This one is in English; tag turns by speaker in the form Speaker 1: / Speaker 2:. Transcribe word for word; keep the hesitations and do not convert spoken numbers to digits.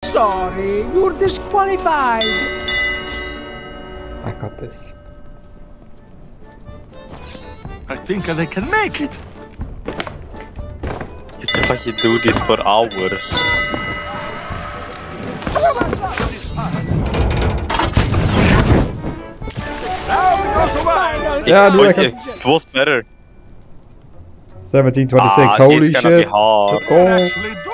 Speaker 1: sorry. You're disqualified.
Speaker 2: I got this.
Speaker 3: I think they can make it.
Speaker 4: You thought you do this for hours.
Speaker 2: Ja, doe lekker.
Speaker 4: Het was better.
Speaker 2: seventeen twenty-six,
Speaker 4: Ah,
Speaker 2: holy
Speaker 4: this is gonna
Speaker 2: shit.
Speaker 4: be hard.
Speaker 2: Let's go.